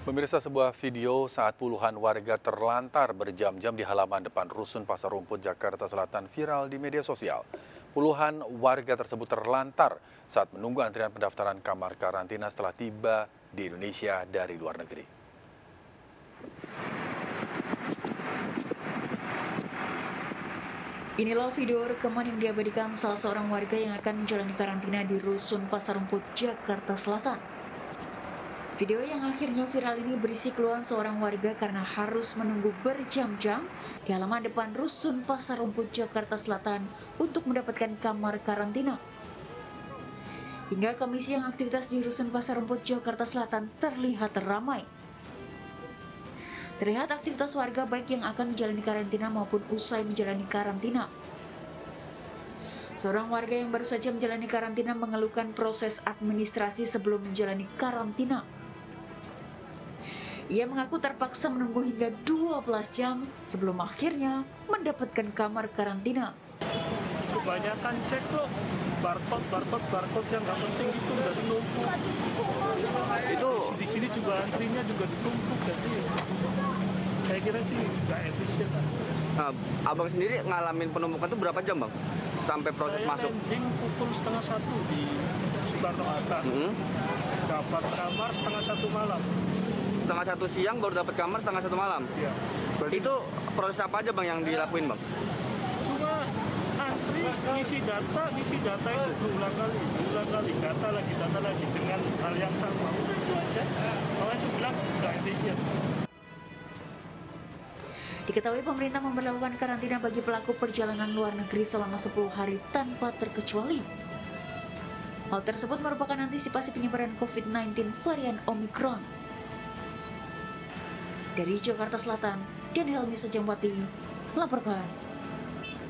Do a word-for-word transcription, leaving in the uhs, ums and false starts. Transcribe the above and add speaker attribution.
Speaker 1: Pemirsa, sebuah video saat puluhan warga terlantar berjam-jam di halaman depan Rusun Pasar Rumput, Jakarta Selatan viral di media sosial. Puluhan warga tersebut terlantar saat menunggu antrian pendaftaran kamar karantina setelah tiba di Indonesia dari luar negeri.
Speaker 2: Inilah video rekaman yang diabadikan salah seorang warga yang akan menjalani karantina di Rusun Pasar Rumput, Jakarta Selatan. Video yang akhirnya viral ini berisi keluhan seorang warga karena harus menunggu berjam-jam di halaman depan Rusun Pasar Rumput, Jakarta Selatan untuk mendapatkan kamar karantina. Hingga Kamis siang, aktivitas di Rusun Pasar Rumput, Jakarta Selatan terlihat ramai. Terlihat aktivitas warga baik yang akan menjalani karantina maupun usai menjalani karantina. Seorang warga yang baru saja menjalani karantina mengeluhkan proses administrasi sebelum menjalani karantina. Ia mengaku terpaksa menunggu hingga dua belas jam sebelum akhirnya mendapatkan kamar karantina.
Speaker 3: Kebanyakan cek loh, barcode, barcode, barcode yang nggak penting itu udah ditumpuk. Itu di sini juga antrinya juga ditumpuk, jadi saya kira sih nggak efisien.
Speaker 4: Nah, abang sendiri ngalamin penumpukan itu berapa jam, bang? Sampai proses
Speaker 3: saya
Speaker 4: masuk?
Speaker 3: Saya landing pukul setengah satu di Soekarno-Hatta. Mm-hmm. Dapat kamar setengah satu malam.
Speaker 4: Setengah satu siang baru dapat kamar setengah satu malam?
Speaker 3: Iya.
Speaker 4: Itu proses apa aja, bang, yang dilakuin, bang?
Speaker 3: Cuma antri, ngisi data, ngisi data itu berulang kali, berulang kali, data lagi, data lagi, dengan hal yang sama. Itu aja. Makanya saya bilang nggak efisien.
Speaker 2: Diketahui pemerintah memberlakukan karantina bagi pelaku perjalanan luar negeri selama sepuluh hari tanpa terkecuali. Hal tersebut merupakan antisipasi penyebaran covid sembilan belas varian Omicron. Dari Jakarta Selatan, Daniel Misajambati melaporkan.